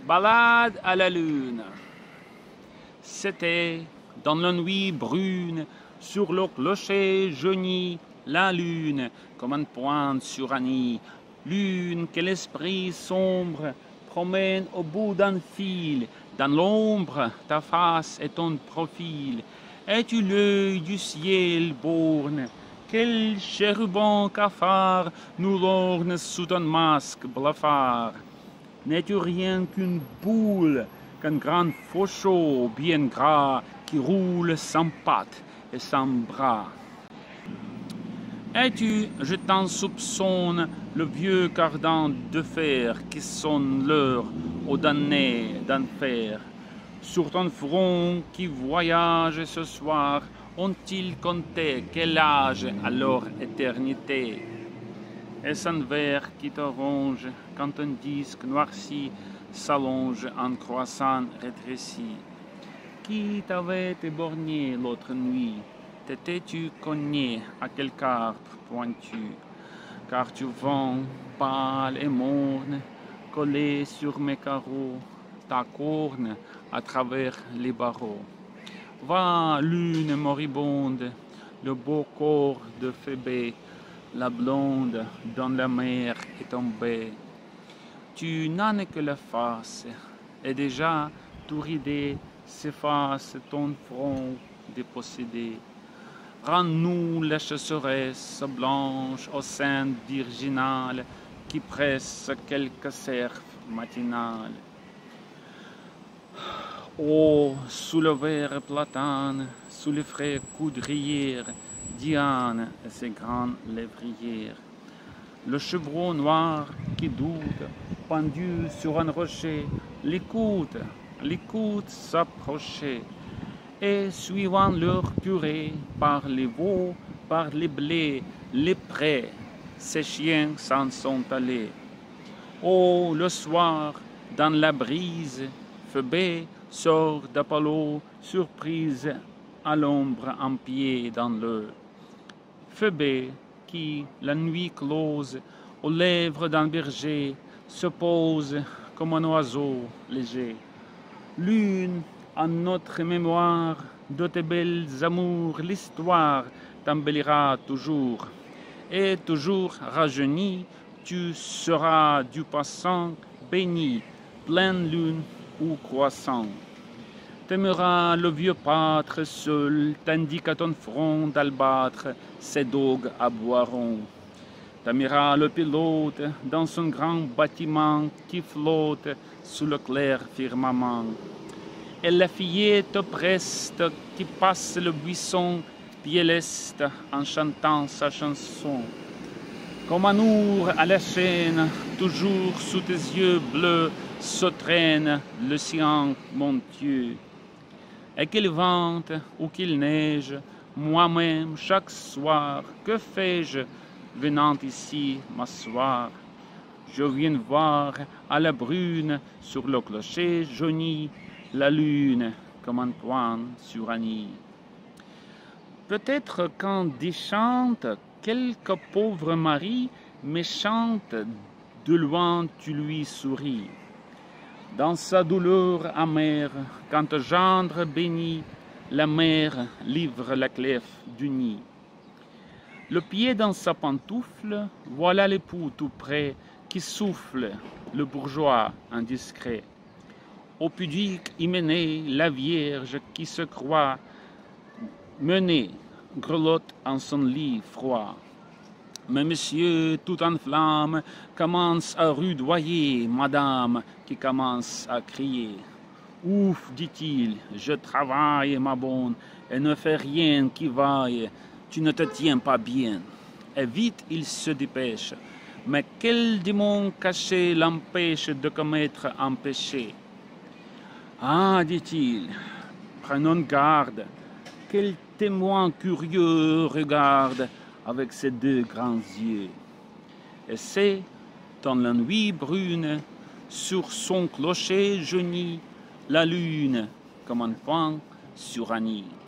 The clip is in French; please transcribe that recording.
Balade à la lune. C'était dans la nuit brune, sur le clocher jauni, la lune comme une pointe sur Annie. Lune que l'esprit sombre promène au bout d'un fil. Dans l'ombre, ta face et ton profil. Es-tu l'œil du ciel borne? Quel chérubin cafard nous lorne sous ton masque blafard? N'es-tu rien qu'une boule, qu'un grand faucheau bien gras qui roule sans pattes et sans bras? Es-tu, je t'en soupçonne, le vieux cardan de fer qui sonne l'heure aux damnés d'enfer? Sur ton front qui voyage ce soir, ont-ils compté quel âge à leur éternité? Est-ce un verre qui te ronge quand un disque noirci s'allonge en croissant rétréci? Qui t'avait éborgné l'autre nuit? T'étais-tu cogné à quelque arbre pointu? Car tu vends, pâle et morne, collé sur mes carreaux, ta corne à travers les barreaux. Va, lune moribonde, le beau corps de Phébé, la blonde dans la mer est tombée. Tu n'en es que la face, et déjà, tout ridé, s'efface ton front dépossédé. Rends-nous la chasseresse blanche au sein virginal qui presse quelques cerfs matinales. Oh, sous le vert platane, sous les frais coudrières, Diane et ses grandes lévrières. Le chevreau noir qui doute, pendu sur un rocher, l'écoute s'approcher. Et suivant leur purée, par les veaux, par les blés, les prés, ces chiens s'en sont allés. Oh, le soir, dans la brise, Phébé sort d'Apollo, surprise à l'ombre en pied dans l'eau. Phébé, qui, la nuit close, aux lèvres d'un berger, se pose comme un oiseau léger. Lune, en notre mémoire de tes belles amours, l'histoire t'embellira toujours. Et toujours rajeuni, tu seras du passant béni, pleine lune ou croissant. T'aimeras le vieux pâtre seul, tandis qu'à ton front d'albâtre, ses dogues aboieront. T'aimeras le pilote dans son grand bâtiment qui flotte sous le clair firmament. Et la fillette preste qui passe le buisson pied leste en chantant sa chanson. Comme un ours à la chaîne, toujours sous tes yeux bleus, se traîne le sien, mon Dieu. Et qu'il vente ou qu'il neige, moi-même, chaque soir, que fais-je venant ici m'asseoir? Je viens voir à la brune, sur le clocher jauni, la lune comme un point sur Annie. Peut-être quand déchante quelque pauvre mari méchante, de loin tu lui souris. Dans sa douleur amère, quand gendre bénit, la mère livre la clef du nid. Le pied dans sa pantoufle, voilà l'époux tout près qui souffle, le bourgeois indiscret. Au pudique hyménée, la vierge qui se croit menée, grelotte en son lit froid. Mais monsieur, tout en flamme, commence à rudoyer madame qui commence à crier. Ouf, dit-il, je travaille, ma bonne, et ne fais rien qui vaille, tu ne te tiens pas bien. Et vite il se dépêche. Mais quel démon caché l'empêche de commettre un péché? Ah, dit-il, prenons garde, quel témoin curieux regarde avec ses deux grands yeux. Et c'est, dans la nuit brune, sur son clocher jauni, la lune comme un point sur Annie.